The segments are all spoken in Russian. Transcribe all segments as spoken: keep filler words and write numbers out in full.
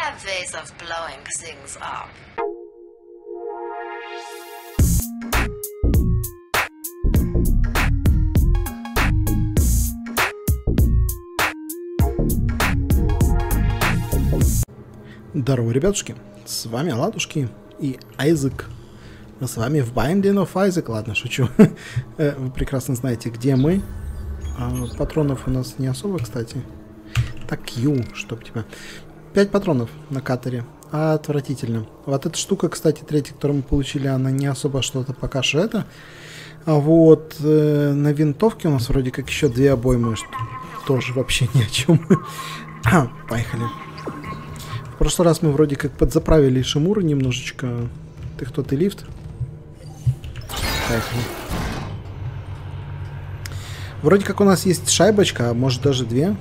have ways of blowing things up. Здорово, ребятушки, с вами Ладушки и Айзек. Мы с вами в Binding of Isaac. Ладно, шучу. Вы прекрасно знаете, где мы. Патронов у нас не особо, кстати. Так, ю, чтоб тебя. Пять патронов на катере. Отвратительно. Вот эта штука, кстати, третья, которую мы получили, она не особо что-то пока что это. А вот э, на винтовке у нас вроде как еще две обоймы, что тоже вообще ни о чем. Поехали. В прошлый раз мы вроде как подзаправили Шимуру немножечко. Ты кто, ты лифт? Поехали. Вроде как у нас есть шайбочка, а может даже две.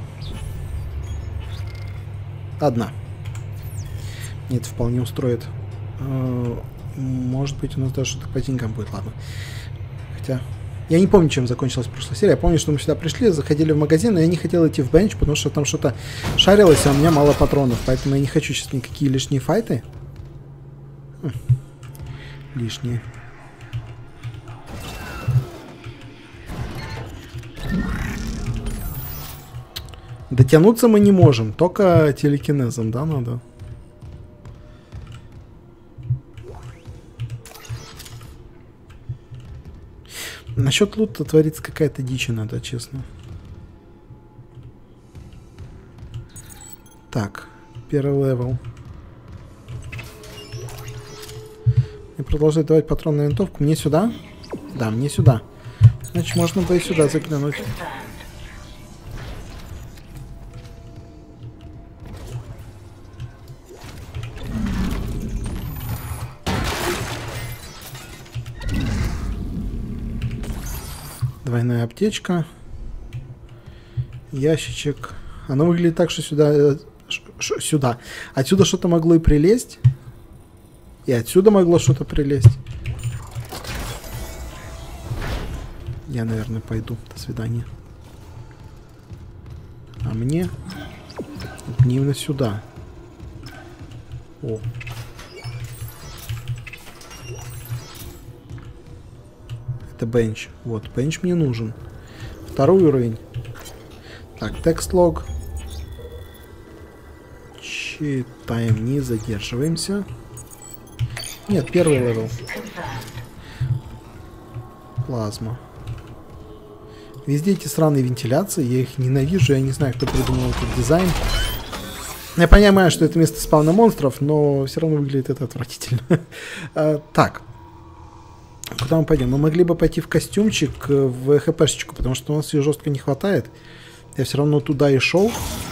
Одна. Мне это вполне устроит. Может быть, у нас даже что-то по деньгам будет, ладно. Хотя... Я не помню, чем закончилась прошлая серия. Я помню, что мы сюда пришли, заходили в магазин, но я не хотел идти в бенч, потому что там что-то шарилось, а у меня мало патронов. Поэтому я не хочу сейчас никакие лишние файты. Хм. Лишние. Дотянуться мы не можем, только телекинезом, да, надо? Насчет лута творится какая-то дичь, надо, честно. Так, первый левел. И продолжать давать патрон на винтовку. Мне сюда? Да, мне сюда. Значит, можно бы и сюда заглянуть. Двойная аптечка. Ящичек. Оно выглядит так, что сюда... Ш сюда. Отсюда что-то могло и прилезть. И отсюда могло что-то прилезть. Я, наверное, пойду. До свидания. А мне... Не именно сюда. О. Это бенч. Вот, бенч мне нужен. Второй уровень. Так, текст-лог. Читаем, не задерживаемся. Нет, первый левел. Плазма. Везде эти сраные вентиляции, я их ненавижу, я не знаю, кто придумал этот дизайн. Я понимаю, что это место спавна монстров, но все равно выглядит это отвратительно. Так. Куда мы пойдем? Мы могли бы пойти в костюмчик, в хпшечку, потому что у нас ее жестко не хватает. Я все равно туда и шел.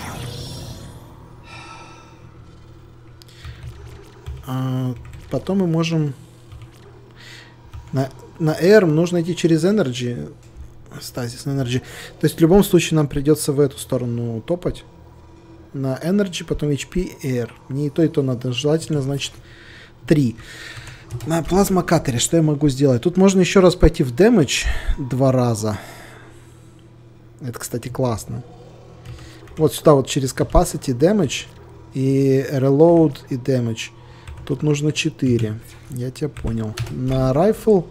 А потом мы можем... На, на R нужно идти через Energy. Стазис на Energy. То есть в любом случае нам придется в эту сторону топать. На Energy, потом эйч пи, R. Мне и то, и то надо. Желательно, значит, три. На плазмокатере что я могу сделать? Тут можно еще раз пойти в damage два раза. Это, кстати, классно. Вот сюда вот через capacity damage и reload и damage. Тут нужно четыре. Я тебя понял. На rifle...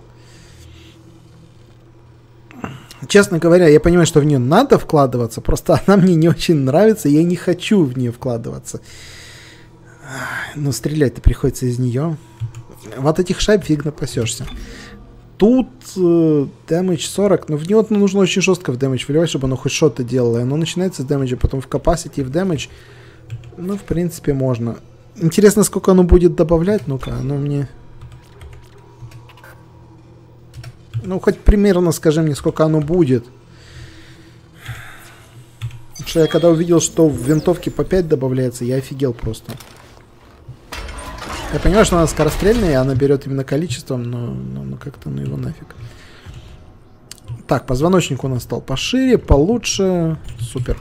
Честно говоря, я понимаю, что в нее надо вкладываться, просто она мне не очень нравится, и я не хочу в нее вкладываться. Но стрелять-то приходится из нее. Вот этих шайб фиг напасешься. Тут э, damage сорок, но в него нужно очень жестко в damage вливать, чтобы оно хоть что-то делало. И оно начинается с damage, потом в capacity и в damage. Ну, в принципе, можно. Интересно, сколько оно будет добавлять. Ну-ка, оно мне... Ну, хоть примерно скажи мне, сколько оно будет. Потому что я когда увидел, что в винтовке по пять добавляется, я офигел просто. Я понимаю, что она скорострельная, и она берет именно количеством, но, но, но как-то ну его нафиг. Так, позвоночник у нас стал пошире, получше. Супер.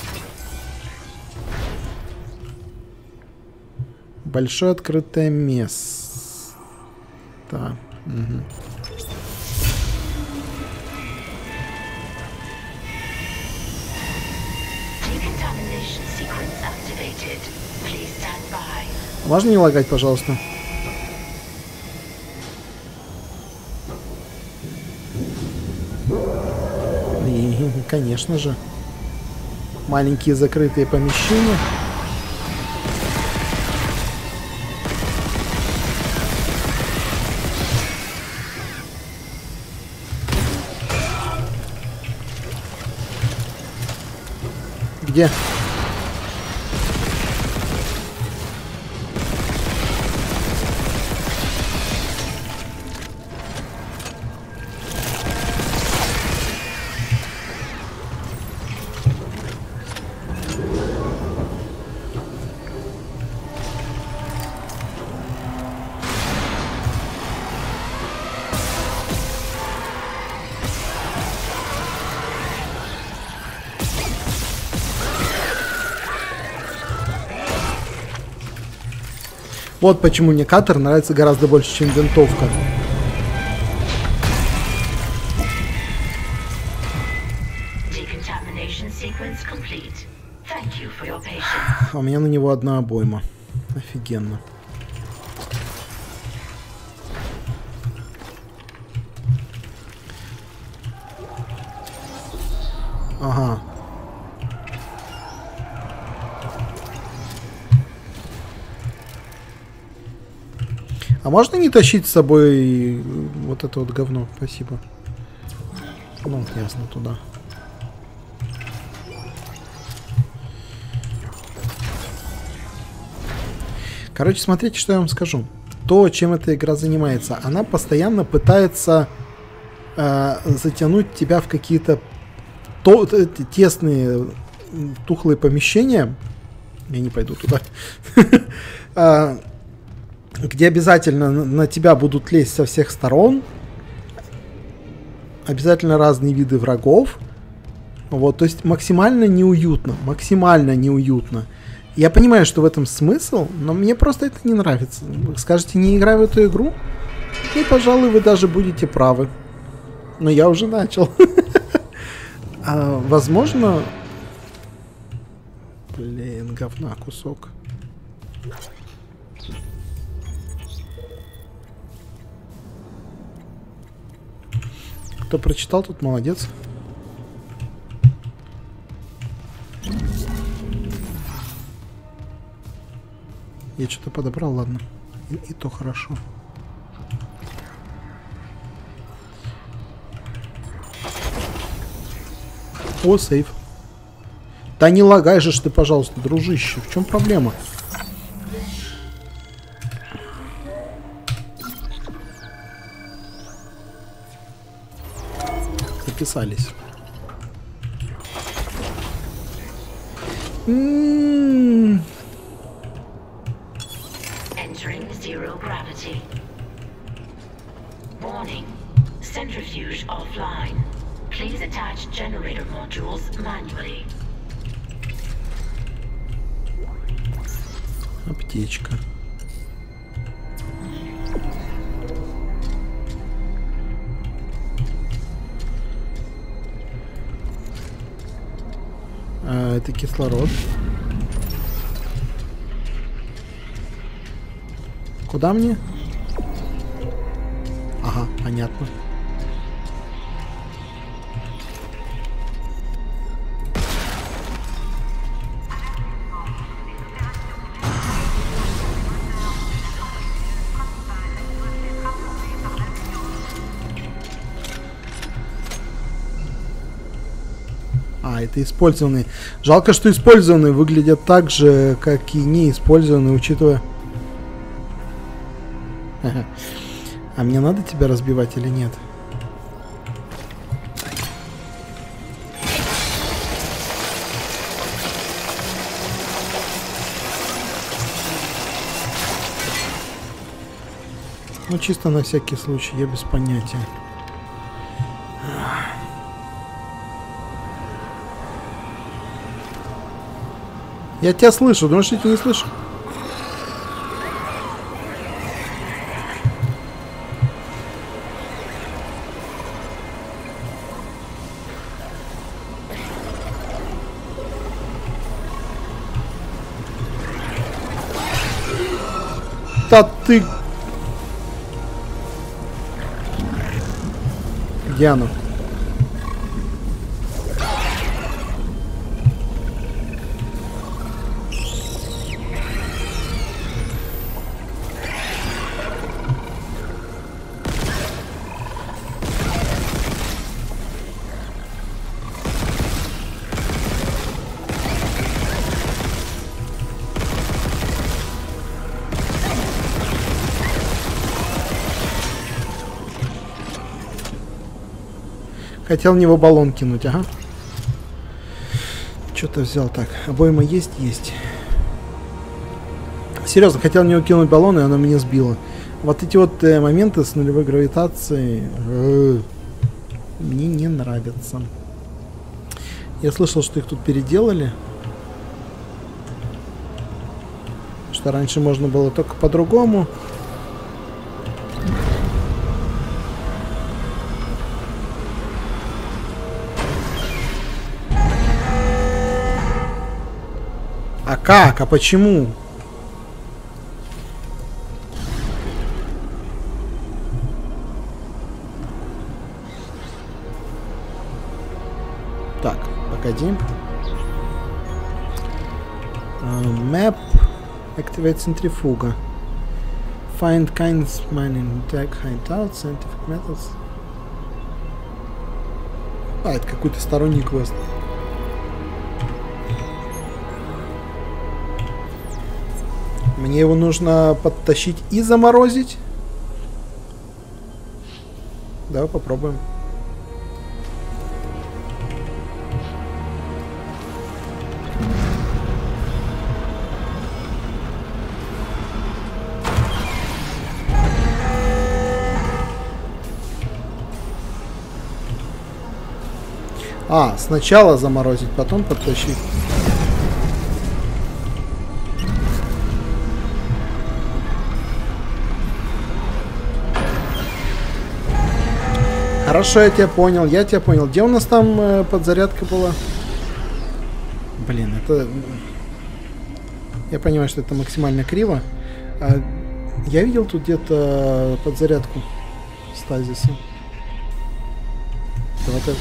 Большое открытое место. Угу. Decontamination sequence activated. Please stand by. Можно не лагать, пожалуйста? И, конечно же. Маленькие закрытые помещения. Где? Вот почему мне катер нравится гораздо больше, чем винтовка. А у меня на него одна обойма. Офигенно. Ага. А можно не тащить с собой вот это вот говно? Спасибо. Ну, ясно, туда. Короче, смотрите, что я вам скажу. То, чем эта игра занимается, она постоянно пытается э, затянуть тебя в какие-то тесные, тухлые помещения. Я не пойду туда. Где обязательно на тебя будут лезть со всех сторон. Обязательно разные виды врагов. Вот, то есть максимально неуютно. Максимально неуютно. Я понимаю, что в этом смысл, но мне просто это не нравится. Вы скажете, не играй в эту игру? И, пожалуй, вы даже будете правы. Но я уже начал. Возможно... Блин, говна кусок. Кто прочитал, тут молодец. Я что-то подобрал, ладно. И, и то хорошо. О, сейф. Да не лагай же ты, пожалуйста, дружище. В чем проблема? Записались. М-м-м. Entering zero gravity. Warning. Centrifuge offline. Please attach generator modules manually. Аптечка. А, это кислород. Куда мне? Ага, понятно. А, это использованные. Жалко, что использованные выглядят так же, как и неиспользованные, учитывая... А мне надо тебя разбивать или нет? Ну, чисто на всякий случай, я без понятия. Я тебя слышу, думаешь, я тебя не слышу? Да ты... Где оно? Хотел в него баллон кинуть, ага. Что-то взял так. Обойма есть? Есть. Серьезно, хотел в него кинуть баллон, и оно меня сбило. Вот эти вот э, моменты с нулевой гравитацией э, мне не нравятся. Я слышал, что их тут переделали. Что раньше можно было только по-другому. А как? А почему? Так, погоди. Uh, map. Activate centrifuga. Find kinds mining. Tag hideout. Scientific methods. А, это какой-то сторонний квест. Мне его нужно подтащить и заморозить. Давай попробуем. А, сначала заморозить, потом подтащить. Хорошо, я тебя понял, я тебя понял. Где у нас там э, подзарядка была? Блин, это... Я понимаю, что это максимально криво. А, я видел тут где-то подзарядку стазиса. Это вот это.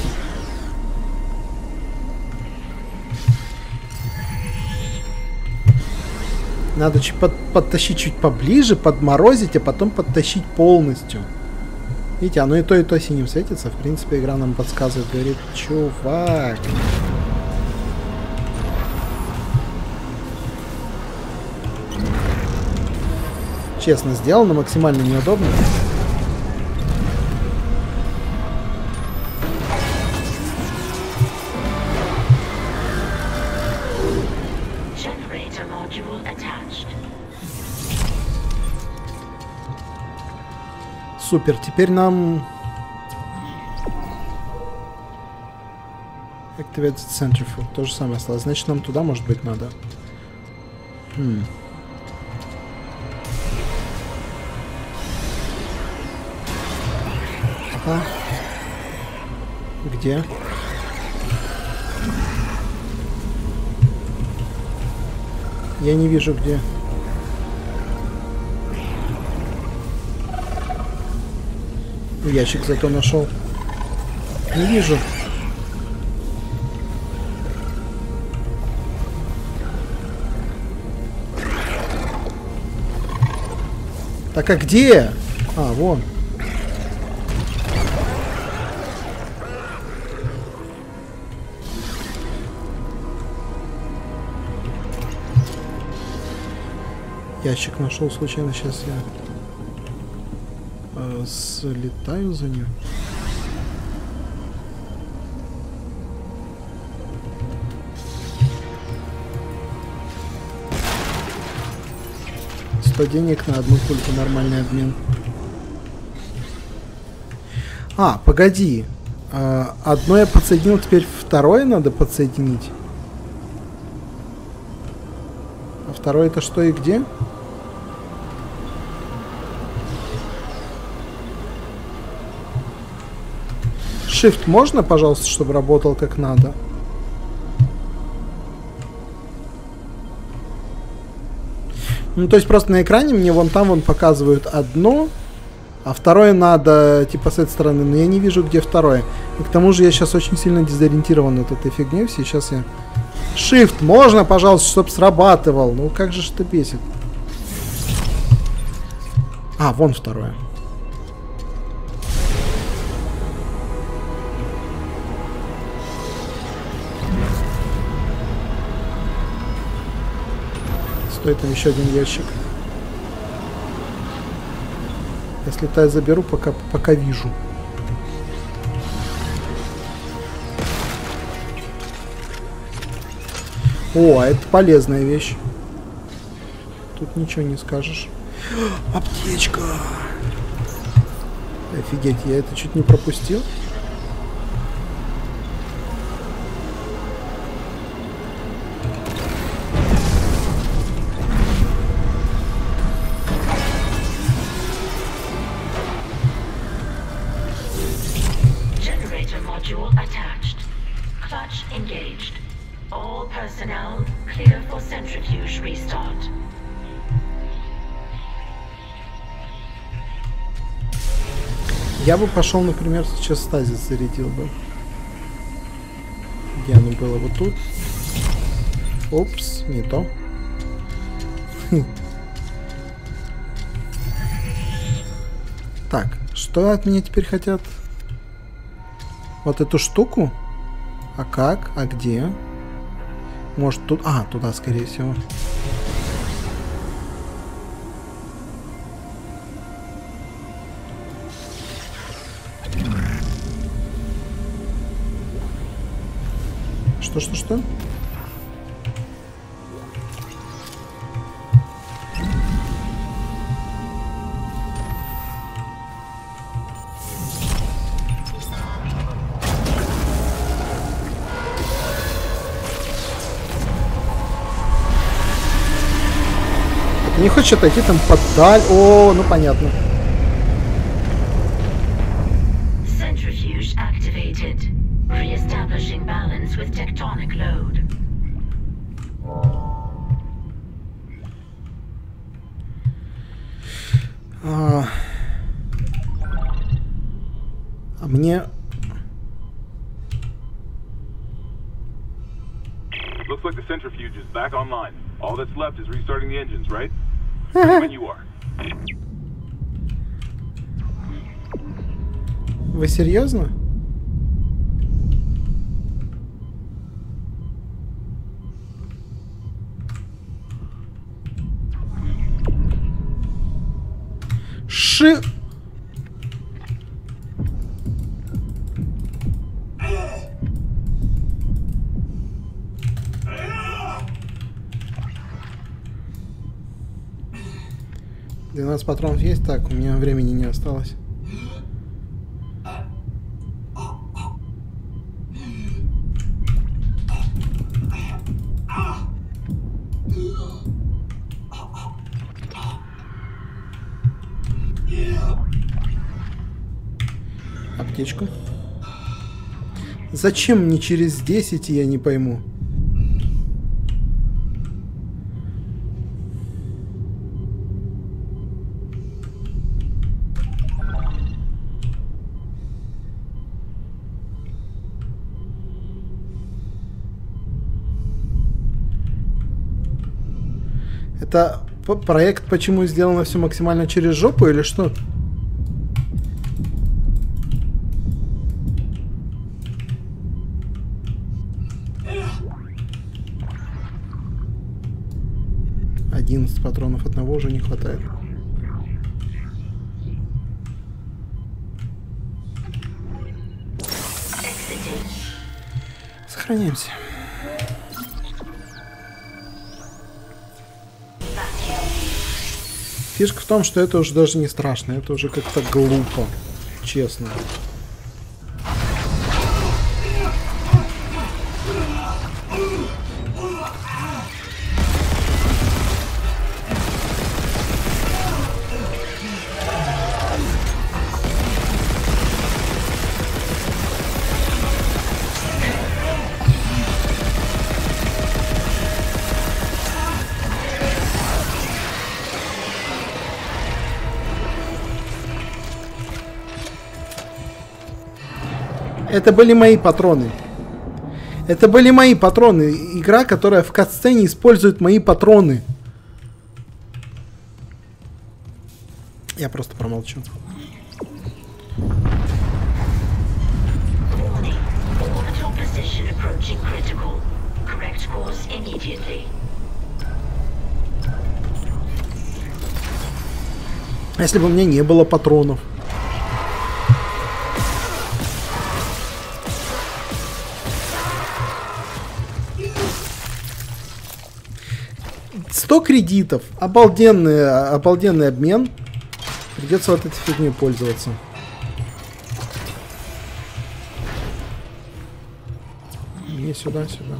Надо чуть под, подтащить чуть поближе, подморозить, а потом подтащить полностью. Видите, оно и то, и то синим светится. В принципе, игра нам подсказывает, говорит, чувак. Честно, сделано максимально неудобно. Супер, теперь нам... Activate Centrifuge. То же самое осталось. Значит, нам туда, может быть, надо. Хм. Ага. Где? Я не вижу, где. Ящик зато нашел. Не вижу. Так, а где? А, вон. Ящик нашел случайно, сейчас я э, слетаю за ним. сто денег на одну пульку, нормальный обмен. А, погоди. Э, одно я подсоединил, теперь второе надо подсоединить. А второе это что и где? Shift можно, пожалуйста, чтобы работал как надо? Ну, то есть просто на экране мне вон там вон показывают одно, а второе надо, типа, с этой стороны, но я не вижу, где второе. И к тому же я сейчас очень сильно дезориентирован от этой фигни. Сейчас я... Shift, можно, пожалуйста, чтобы срабатывал? Ну, как же это бесит. А, вон второе. Стоит там еще один ящик. Я слетаю, заберу, пока, пока вижу. О, это полезная вещь. Тут ничего не скажешь. Аптечка. Офигеть, я это чуть не пропустил. Generator module attached. Clutch engaged. All personnel clear for centrifuge restart. Я бы пошел, например, сейчас стазис зарядил бы. Где оно было? Вот тут. Опс, не то. Так, что от меня теперь хотят? Вот эту штуку? А как? А где? Может тут... А, туда, скорее всего. Что, что, что? Не хочешь отойти там подаль? О, ну понятно. Centrifuge activated. Re-establishing balance with tectonic load. А, а мне... Looks like the centrifuge is back online. All that's left is restarting the engines, right? When you are. Вы серьезно? Ши... двенадцать патронов есть? Так, у меня времени не осталось. Аптечку. Зачем мне через десять, я не пойму. Это проект, почему сделано все максимально через жопу или что? одиннадцать патронов, одного уже не хватает. Сохраняемся. Фишка в том, что это уже даже не страшно, это уже как-то глупо, честно. Это были мои патроны. Это были мои патроны. Игра, которая в катсцене использует мои патроны. Я просто промолчу. Warning. Orbital position approaching critical. Correct course immediately. Если бы у меня не было патронов. сто кредитов. Обалденный, обалденный обмен. Придется вот этой фигней пользоваться. Не сюда, сюда.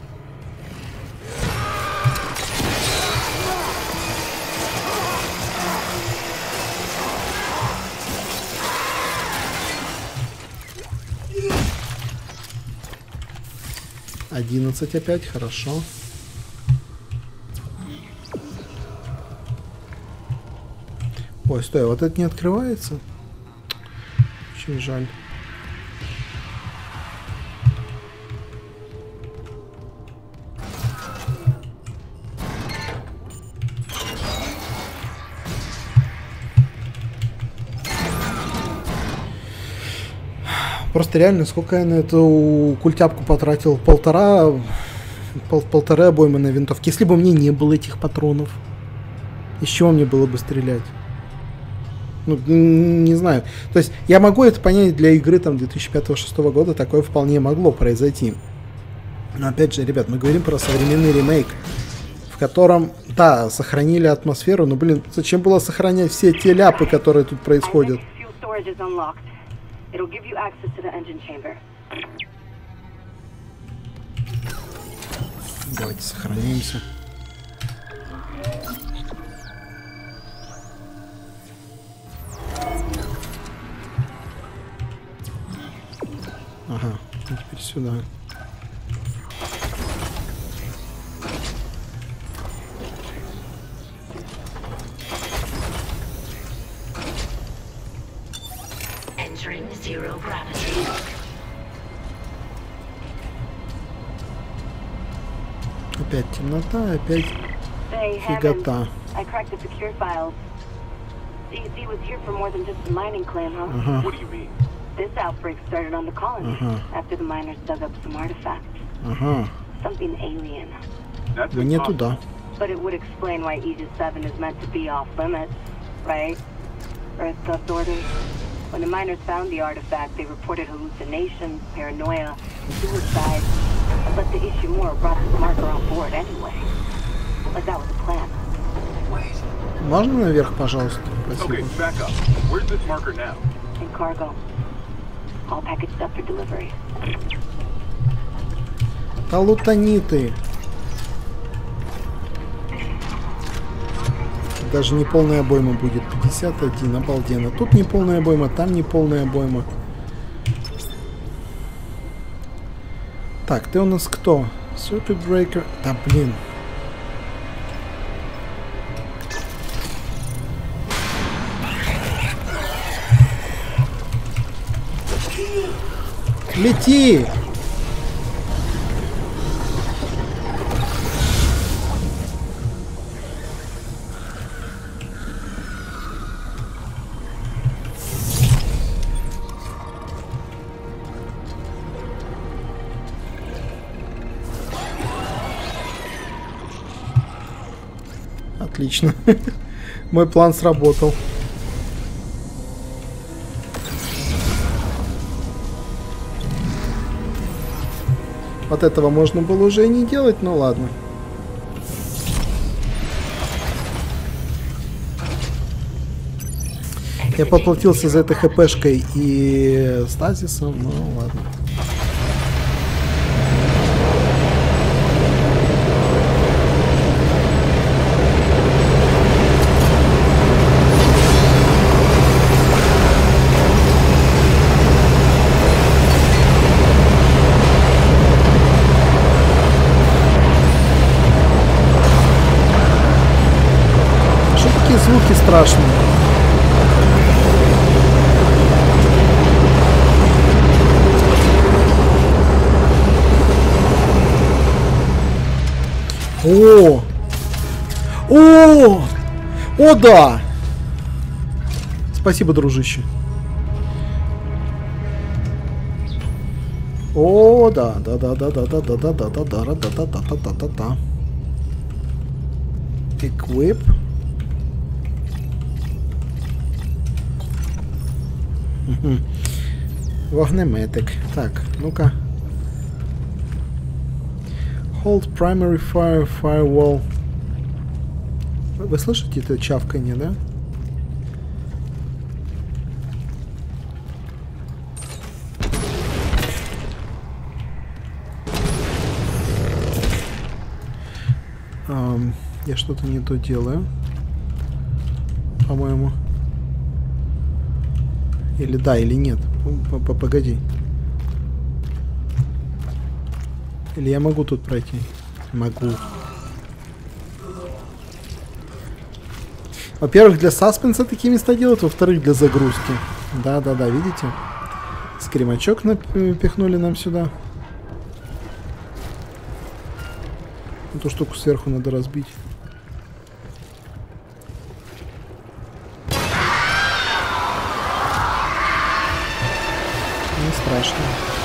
одиннадцать опять, хорошо. Ой, стой, вот это не открывается? Очень жаль. Просто реально, сколько я на эту культяпку потратил? Полтора... Пол, полторы обоймы на винтовке. Если бы у меня не было этих патронов, из чего мне было бы стрелять? Ну, не знаю. То есть, я могу это понять для игры там две тысячи пятого — две тысячи шестого года, такое вполне могло произойти. Но опять же, ребят, мы говорим про современный ремейк, в котором, да, сохранили атмосферу, но, блин, зачем было сохранять все те ляпы, которые тут происходят? Давайте сохранимся. Ага, теперь сюда. Entering zero gravity. Опять темнота, опять фигота. Ага. This outbreak started on the colony Uh-huh. after the miners dug up some artifacts. Ага. Something alien. That's Мы не impossible. туда. But it would explain why Aegis seven is meant to be off limits, right? Earth God's orders. When the miners found the artifact, they reported hallucinations, paranoia, suicide. But the Ishimura brought this marker on board anyway. Like that was the plan. Можно наверх, пожалуйста? Okay, Спасибо. back up. Where's this marker now? In cargo. All packaged up for delivery. Талутониты. Даже не полная обойма будет. пятьдесят один, обалденно. Тут не полная обойма, там не полная обойма. Так, ты у нас кто? Circuit Breaker. Да блин. Лети! Отлично. Мой план сработал. Вот этого можно было уже и не делать, но ладно. Я поплатился за этой хпшкой и стазисом, ну ладно. Звуки страшные. О! О! О, да! Спасибо, дружище. О, да, да, да, да, да, да, да, да, да, да, да, да, да, да, да, да, да, да. Equip. Вогнеметик. Так, ну-ка. Hold primary fire firewall. Вы, вы слышите это чавканье, да? Um, я что-то не то делаю. По-моему. Или да, или нет. Погоди. Или я могу тут пройти? Могу. Во-первых, для саспенса такие места делают, во-вторых, для загрузки. Да-да-да, видите? Скримачок напихнули нам сюда. Эту штуку сверху надо разбить. Не страшно.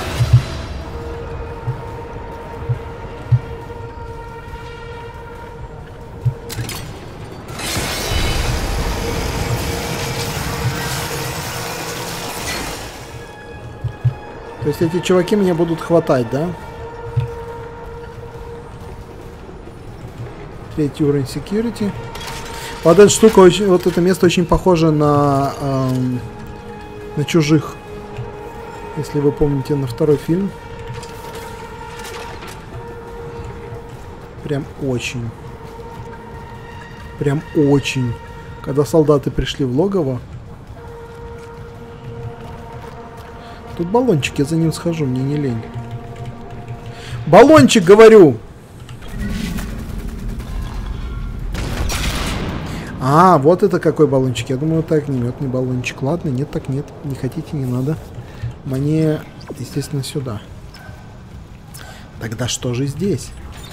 То есть эти чуваки меня будут хватать, да? Третий уровень security. Вот эта штука, очень, вот это место очень похоже на, эм, на Чужих. Если вы помните, на второй фильм. Прям очень. Прям очень. Когда солдаты пришли в логово. Тут баллончик, я за ним схожу, мне не лень. Баллончик, говорю! А, вот это какой баллончик. Я думаю, так, огнеметный баллончик. Ладно, нет, так нет. Не хотите, не надо. Мне, естественно, сюда. Тогда что же здесь?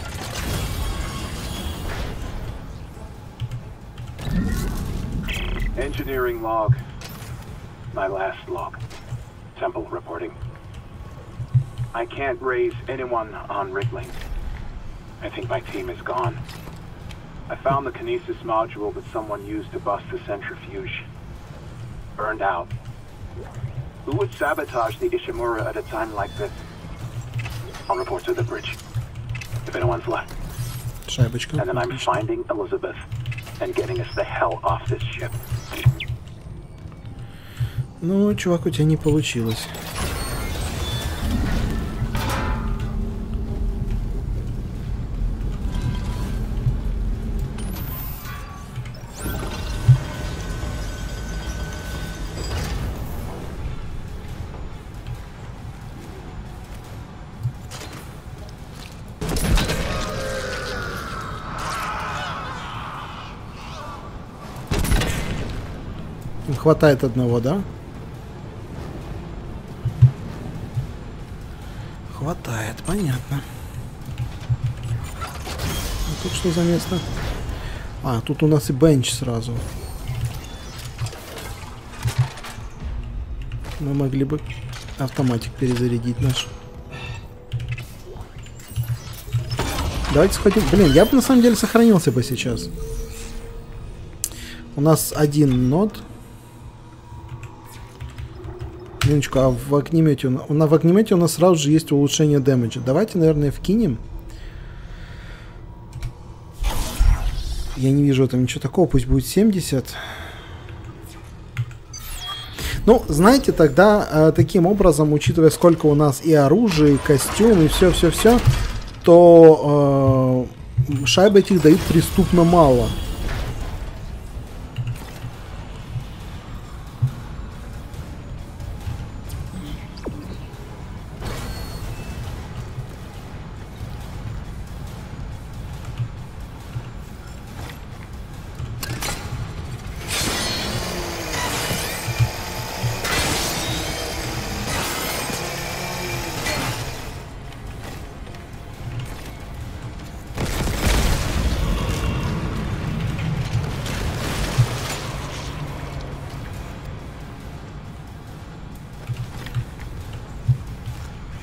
Engineering log. My last log. Temple reporting. I can't raise anyone on Rickling. I think my team is gone. I found the kinesis module that someone used to bust the centrifuge. Burned out. Who would sabotage the Ishimura at a time like this? I'll report to the bridge. If anyone's left. Шайбочка. And then I'm finding Elizabeth and getting us the hell off this ship. Ну, чувак, у тебя не получилось. Им хватает одного, да? Хватает, понятно. А тут что за место? А, тут у нас и бенч сразу. Мы могли бы автоматик перезарядить наш. Давайте сходим. Блин, я бы на самом деле сохранился бы сейчас. У нас один нод. Минуточку, а в огнемете, у нас, в огнемете у нас сразу же есть улучшение дэмэджа. Давайте, наверное, вкинем. Я не вижу там ничего такого, пусть будет семьдесят. Ну, знаете, тогда э, таким образом, учитывая, сколько у нас и оружия, и костюм, и все-все-все, то э, шайб этих дают преступно мало.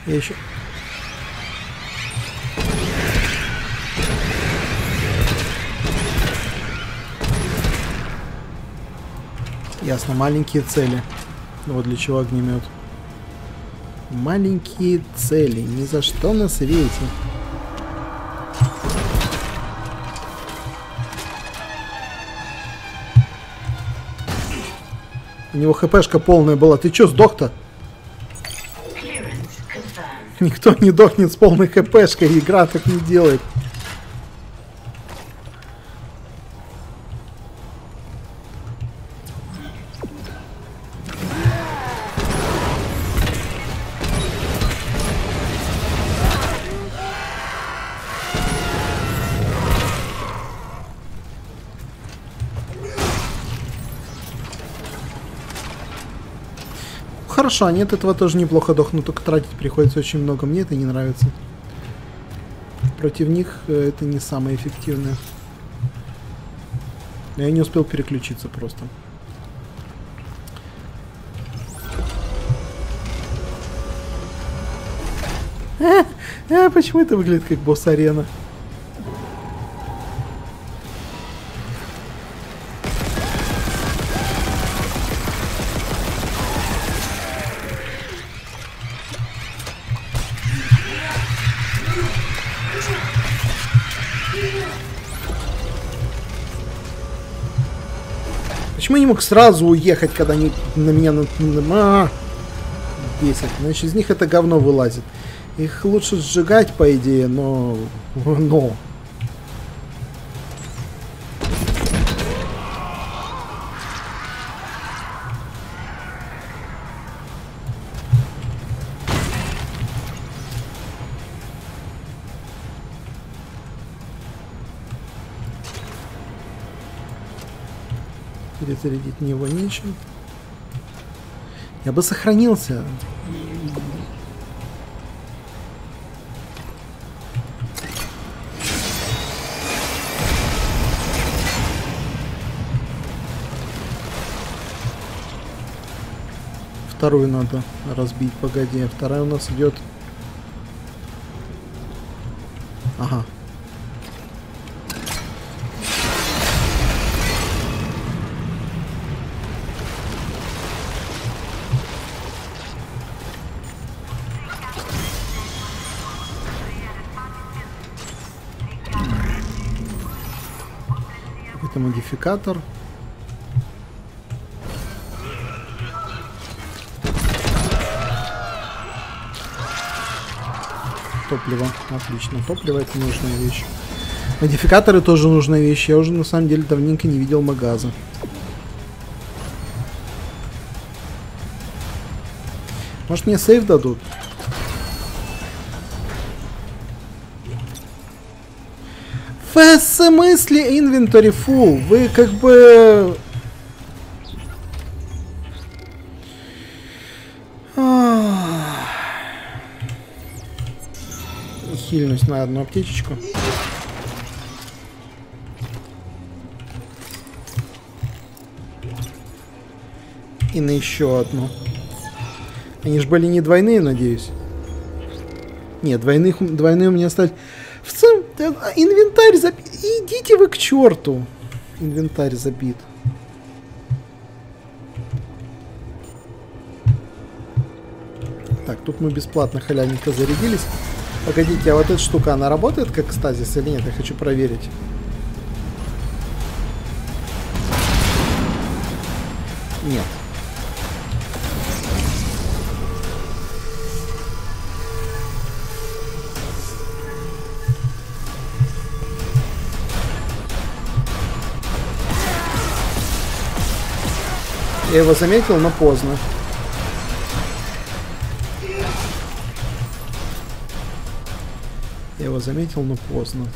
Я еще... Ясно, маленькие цели. Вот для чего огнемет. Маленькие цели. Ни за что на свете. У него хпшка полная была. Ты чё, сдох-то? Никто не дохнет с полной хпшкой. Игра так не делает. Хорошо, они от этого тоже неплохо дохнут, только тратить приходится очень много. Мне это не нравится. Против них это не самое эффективное. Я не успел переключиться просто. А, а, почему это выглядит как босс-арена? Почему я не мог сразу уехать, когда они на меня на... А, бесит. Значит, из них это говно вылазит. Их лучше сжигать, по идее, но... Но... Перезарядить в него нечем. Я бы сохранился. Вторую надо разбить, погоди. Вторая у нас идет. Ага. Это модификатор. Топливо. Отлично. Топливо — это нужная вещь. Модификаторы тоже нужная вещь. Я уже на самом деле давненько не видел магаза. Может, мне сейф дадут? В смысле inventory full? Вы как бы... Хильнусь на одну аптечечку. И на еще одну. Они же были не двойные, надеюсь. Нет, двойных, двойные у меня стали... В целом, инвентарь забит. Идите вы к черту. Инвентарь забит. Так, тут мы бесплатно халявненько зарядились. Погодите, а вот эта штука, она работает как стазис или нет? Я хочу проверить. Нет. Я его заметил, но поздно. Я его заметил, но поздно.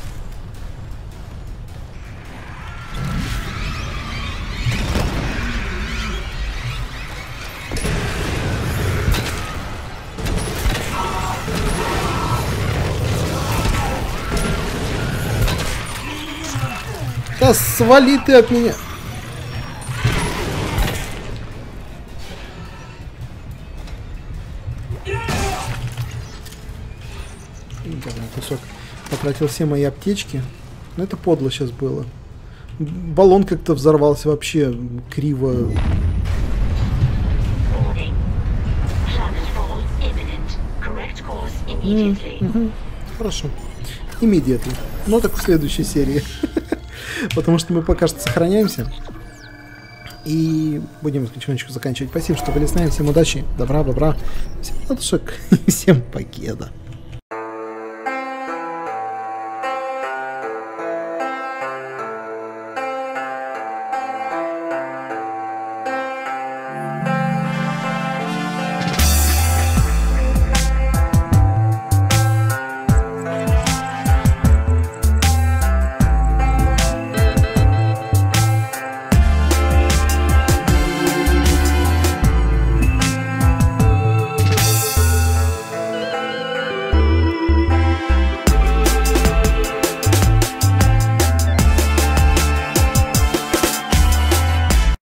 Да свали ты от меня! потратил все мои аптечки. Но это подло сейчас было. Баллон как-то взорвался вообще криво. Warning. Planetfall imminent. Correct course immediately. Мгм. Хорошо. Immediately. Но так в следующей серии. Потому что мы пока что сохраняемся. И будем потихонечку заканчивать. Спасибо, что были с нами. Всем удачи, добра, добра. Всем ладушек. Всем покеда.